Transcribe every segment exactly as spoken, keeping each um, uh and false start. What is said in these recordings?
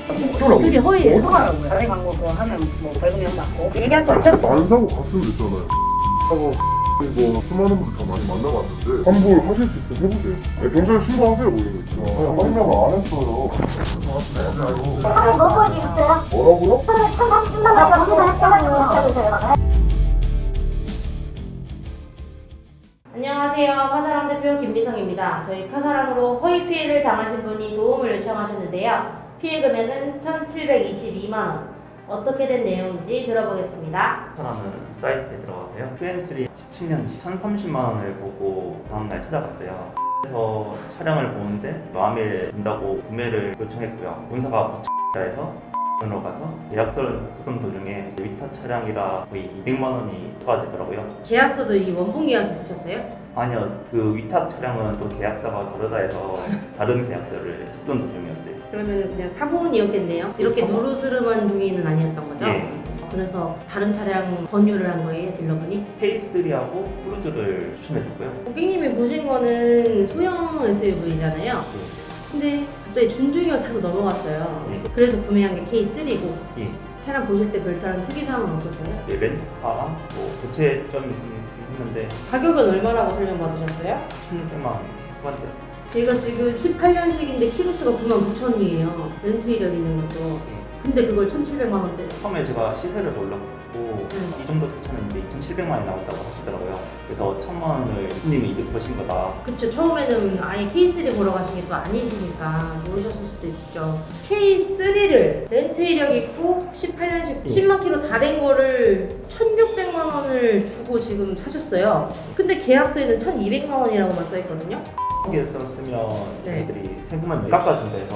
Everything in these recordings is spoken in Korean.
어쩌라고? 그게 허위예요. 어떡하라고요? 과대 광고 그거 하면 뭐 벌금형 받고 얘기할 거 없죠? 안 사고 갔으면 됐잖아요. 사고 뭐 수많은 분들 다 많이 만나봤는데 환불 하실 수 있으면 해보세요. 네, 경찰에 신고하세요 고객님. 아, 확인하고 안 했어요. 아, 뭐 보여주셨어요? 뭐라고요? 천삼십만 원 거기서 했다고요. 안녕하세요. 카사랑 대표 김미성입니다. 저희 카사랑으로 허위 피해를 당하신 분이 도움을 요청하셨는데요. 피해 금액은 천칠백이십이만 원. 어떻게 된 내용인지 들어보겠습니다. 사람은 사이트에 들어가서요. 큐엠쓰리 십칠 년 천삼십만 원을 보고 다음날 찾아갔어요. 그래서 차량을 보는데 마음에 든다고 구매를 요청했고요. 본사가 부처에서 으로 가서 계약서를 쓰던 도중에 위탁 차량이라 거의 이백만 원이 추가되더라고요. 계약서도 이 원본 계약서 쓰셨어요? 아니요, 그 위탁 차량은 또 계약서가 다르다 해서 다른 계약서를 쓰던 도중이었어요. 그러면 그냥 사고운이었겠네요. 이렇게 누르스름한 종이는 아니었던 거죠? 예. 그래서 다른 차량 권유를 한 거예요, 딜러분이? 케이쓰리하고 크루즈를 추천해줬고요. 고객님이 보신 거는 소형 에스유브이잖아요. 근데 갑자기 준중형 차로 넘어갔어요. 예. 그래서 구매한 게 케이 쓰리고 예. 차량 보실 때 별다른 특이사항은 없었어요? 예, 렌트카랑 뭐 교체점이 있긴 했는데 가격은 얼마라고 설명받으셨어요? 천육백만 원 후반대. 저희가 지금 십팔 년식인데 키로수가 구만 구천이에요. 렌트 이력 있는 것도. 근데 그걸 천칠백만 원대. 처음에 제가 시세를 몰랐고 음. 이 정도 세차는데 이천칠백만 원이 나온다고 하시더라고요. 그래서 천만 원을 손님이 이득 보신 거다. 그쵸. 처음에는 아예 케이 쓰리 보러 가신 게 또 아니시니까 모르셨을 수도 있죠. 케이 쓰리를 렌트 이력 있고 십팔 년식 예. 십만 킬로 다 된 거를 천육백만 원을 주고 지금 사셨어요. 근데 계약서에는 천이백만 원이라고만 써있거든요. 계약서를 쓰면 네. 저희들이 세금을 깎아준다 해서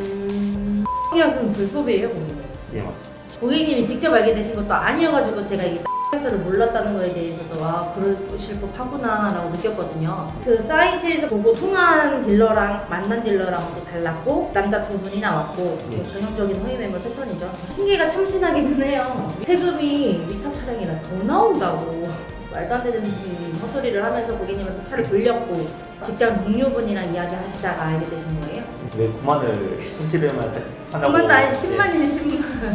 음... 계약서는 불법이에요, 고객님? 예, 맞습니다. 고객님이 직접 알게 되신 것도 아니어가지고 제가 이게 계약서를 몰랐다는 거에 대해서도 와 그러실 법하구나 라고 느꼈거든요. 그 사이트에서 보고 통화한 딜러랑 만난 딜러랑 또 달랐고 남자 두 분이 나왔고 예. 전형적인 허위 매물 패턴이죠. 핑계가 참신하기는 해요. 세금이 위탁 차량이라 더 나온다고 말도 안 되는 헛소리를 하면서 고객님한테 차를 돌렸고 직장 동료분이랑 이야기하시다가 알게 되신 거예요? 왜 구만을 천칠백만 원 사냐고. 구만도 아니 십만이지 십만.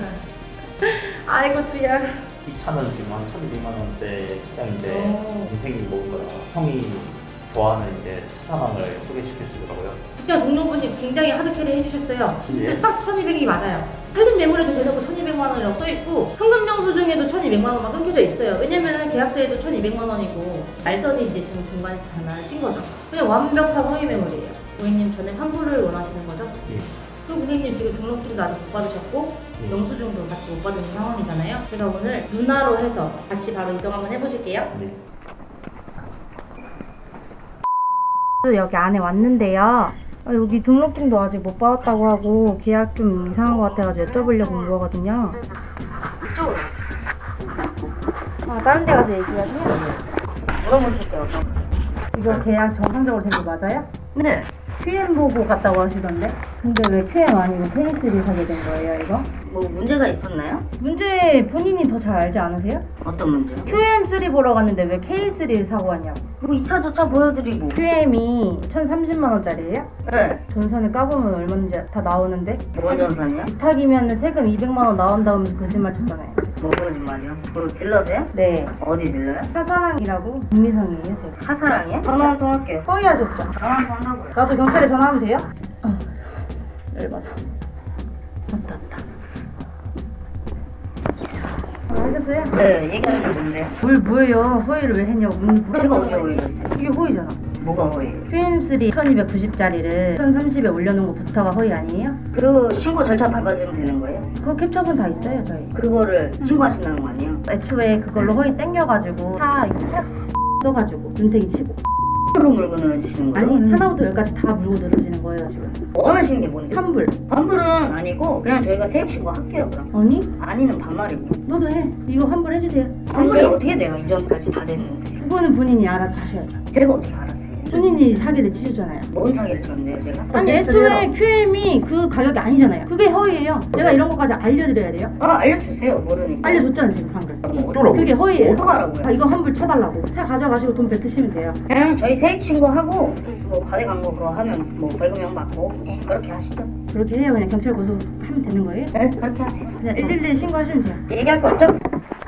아이고 두야. 이 차는 지금 한 천이백만 원대 차량인데 오. 인생이 먹은 거라 형이 좋아하는 이제 차량을 소개시켜 주더라고요. 직장 동료분이 굉장히 하드캐리 해주셨어요. 진짜 예. 딱 천이백이 맞아요. 할인 매물에도 대놓고 천이백만 원이라고 써있고 현금영수 증에도 천이백만 원만 끊겨져 있어요. 왜냐면 계약서에도 천이백만 원이고 알선이 이제 지금 중간에서 장난을 친 거죠. 그냥 완벽한 허위 매물이에요. 고객님 전액 환불을 원하시는 거죠? 예. 그리고 고객님 지금 등록증도 아직 못 받으셨고 예. 영수증도 같이 못 받은 상황이잖아요. 제가 오늘 누나로 해서 같이 바로 이동 한번 해보실게요. 네. 여기 안에 왔는데요. 아, 여기 등록증도 아직 못 받았다고 하고 계약 좀 이상한 것 같아가지고 여쭤보려고 온 거거든요. 이쪽으로 아, 다른 데 가서 얘기하세요? 물어보실게요. 이거 계약 정상적으로 된 거 맞아요? 네. 큐엠 보고 갔다고 하시던데? 근데 왜 큐엠 아니고 케이 쓰리 사게 된 거예요, 이거? 뭐 문제가 있었나요? 문제 본인이 더 잘 알지 않으세요? 어떤 문제요? 큐엠 쓰리 보러 갔는데 왜 케이 쓰리 사고 왔냐고. 뭐 이 차 저 차 보여드리고. 큐엠이 천삼십만 원짜리예요? 네. 전선에 까보면 얼마인지 다 나오는데? 뭔 전산이요? 위탁이면 세금 이백만 원 나온다면서 거짓말 쳤잖아요. 뭐 거짓말이요? 그 딜러세요? 네. 어디 딜러요? 사사랑이라고 김미성이에요, 제가. 사사랑이요? 전화 한 통 할게요. 허위하셨죠? 전화 한 통 한다고요. 나도 경찰에 전화하면 돼요? 아, 열받아. 왔다 왔다. 아, 하셨어요? 네, 얘기하는 게 뭔데요? 뭘 뭐예요? 허위를 왜 했냐고 묻는 거. 제가 언제 오해했어요? 이게 허위잖아. 뭐가 허위예요? 큐엠 쓰리 천이백구십짜리를 천삼십에 올려놓은 거부터가 허위 아니에요? 그 신고 절차 밟아주면 되는 거예요? 그거 캡처본 다 있어요, 저희. 그거를 신고하신다는 거 아니에요? 애초에 그걸로 허위 땡겨가지고 차 이렇게 써가지고 눈탱이 치고. 으로 물건을 해주시는 거예요? 아니 하나부터 열까지 다 물고 늘어지는 거예요 지금. 원하시는 게 뭔데? 환불. 환불은 아니고 그냥 저희가 세액 신고 할게요 그럼. 아니? 아니는 반말이고. 너도 해. 이거 환불해주세요. 환불이 어떻게 돼요? 이전까지 다 됐는데. 그거는 본인이 알아서 하셔야죠. 제가 어떻게 알았어요? 본인이 사기를 치셨잖아요. 뭔 사기를 쳤는데요 제가? 아니 애초에 큐엠이 그 가격이 아니잖아요. 그게 허위예요. 제가 이런 것까지 알려드려야 돼요. 아 알려주세요 모르니까. 알려줬잖아요 지금 방금. 뭐 어쩌라고? 그게 허위예요. 어떡하라고요? 아, 이거 환불 쳐달라고. 차 가져가시고 돈 뱉으시면 돼요. 그냥 저희 세액 신고하고 뭐 과대 광고 그거 하면 뭐 벌금형 받고 그렇게 하시죠. 그렇게 해요. 그냥 경찰 고소 한 하면 되는 거예요? 네, 그렇게 하세요. 그냥 일일이 신고하시면 돼요. 얘기할 거 없죠?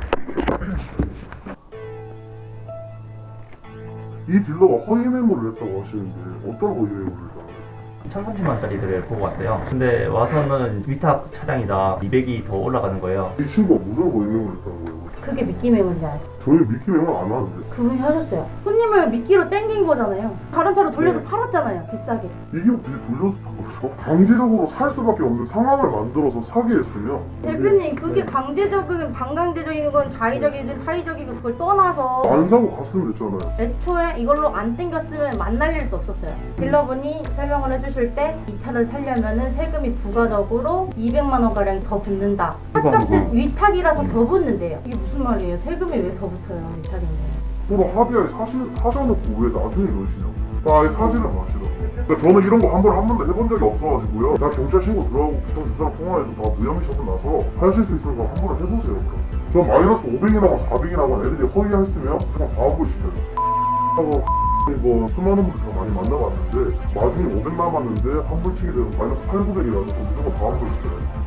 이 딜러가 허위 매물을 했다고 하시는데 어떤 허위 매물을 했다고? 천삼십만 원짜리들을 보고 왔어요. 근데 와서는 위탁 차량이다 이백이 더 올라가는 거예요. 이 친구가 무슨 허위 매물을 했다는 거예요? 그게 미끼 매물이지 않아요? 저희 미끼 매물 안 하는데 그분이 하셨어요. 손님을 미끼로 땡긴 거잖아요. 다른 차로 돌려서 네. 팔았잖아요. 비싸게. 이게 어떻게 돌려서 바꿔서 강제적으로 살 수밖에 없는 상황을 만들어서 사게 했으면 대표님 그게 강제적인 반강제적인 건 자의적이든 타의적이든 그걸 떠나서 안 사고 갔으면 됐잖아요. 애초에 이걸로 안 땡겼으면 만날 일도 없었어요. 딜러분이 설명을 해주실 때 이 차를 살려면은 세금이 부가적으로 이백만 원가량 더 붙는다. 차값은 위탁이라서 더 붙는데요. 이게 무슨 말이에요? 세금이 왜 더 붙어요? 위탁인데. 서로 합의하에 사실 사셔놓고 왜 나중에 넣으시냐고. 나 아예 사지를 마시라고. 그러니까 저는 이런 거 한 번 한 번도 해본 적이 없어가지고요. 다 경찰 신고 들어가고 구청 주사랑 통화해도 다 무혐의 처분 나서 하실 수 있으니까 한 번은 해보세요. 그럼. 저 마이너스 오백이 나고 사백이 나고 애들이 허위했으면 정말 다 하고 싶어요. 하고 뭐 수많은 분들 다 많이 만나봤는데 나중에 오백 남았는데 환불치게 되면 마이너스 팔구백이라도 저 무조건 다 하고 싶어요.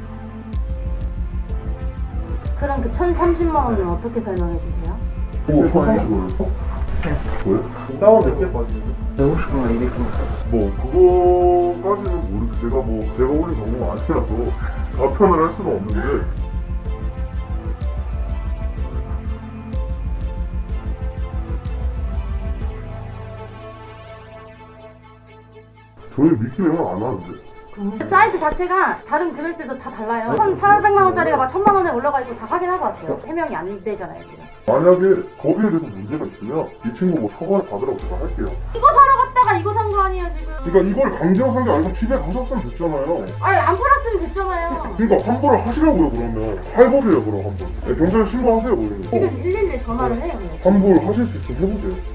그럼 그 천삼십만 원은 어떻게 설명해 주세요? 오, 천삼십오를 왜? 다운 몇 개 빠지는데? 백오십 원 이백만 뭐 그거까지는 모르겠 제가 뭐 제가 올린 정보가 아니라서 답변을 할 수는 없는데 저희 미끼 매물 안 하는데 사이트 자체가 다른 금액들도 다 달라요. 천사백만 원짜리가 막 천만 원에 올라가 있고 다 확인하고 왔어요. 해명이 안 되잖아요 지금. 만약에 거기에 대해서 문제가 있으면 이 친구 뭐 처벌을 받으라고 제가 할게요. 이거 사러 갔다가 이거 산 거 아니에요 지금. 그러니까 이걸 강제로 산 게 아니고 집에 가셨으면 됐잖아요. 아니 안 팔았으면 됐잖아요. 그러니까 환불을 하시라고요. 그러면 해보세요. 그럼 한번 네, 경찰에 신고하세요. 그러면 지금 일일이 전화를 해요. 그냥. 환불 하실 수 있으면 해보세요.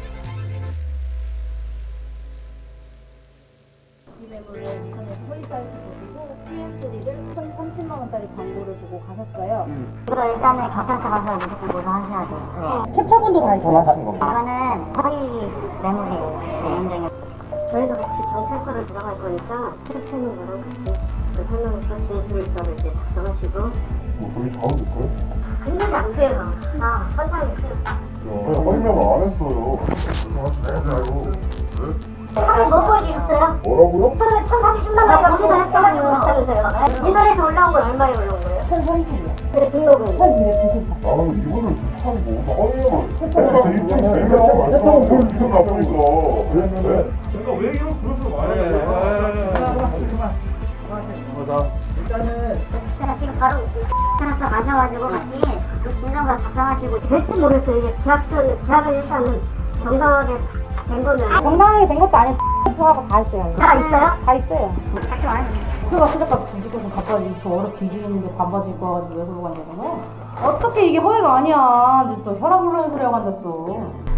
이 매물을 인터넷 허위 사이트 보시고 피엠쓰리를 천삼십만 원짜리 광고를 보고 가셨어요. 이거 일단은 경찰서 가서 무조건 고소하셔야 돼요. 캡처본도 다 있어요. 이거는 허위 매물이에요. 인정이. 저희도 같이 경찰서를 들어갈 거니까 핸드폰으로 같이 그 설명서 진술서를 이제 작성하시고. 뭐 저희 잡아볼까요? 근데 안 돼요. 아, 선장이 있어요. 야, 설명을 안 했어요. 맞아요. 네? 상을 뭐 보여주셨어요? 뭐라고요? 처음에 천삼십만 원에 거기다 했다가지고 했다면서요. 인터넷에 올라온 건 얼마에 올라온 거예요? 천삼십이요. 근데 등록은? 천이백구십팔. 나는 이거를 주차하고 허위를 일단 입증 되면 말씀하고 기분 나쁘니까 네? 그러니까 왜 이런 그런 식으로 말해? 제가 지금 바로 경찰서 가셔가지고 같이 그 진정서 작성하시고 될지 모르겠어요. 이게 계약서, 계약을 일단은 정당하게 된 거는. 정당하게 된 것도 아니고 수하고 다 했어요. 다 있어요? 다 있어요. 같이 와요. 그가 수족값 뒤지고서 갑자기 저 얼어 뒤지는데 반바지 입고 와가지고 왜 그러고 간다잖아. 어떻게 이게 허위가 아니야. 근데 또 혈압 올라는 소리 하고 앉았어.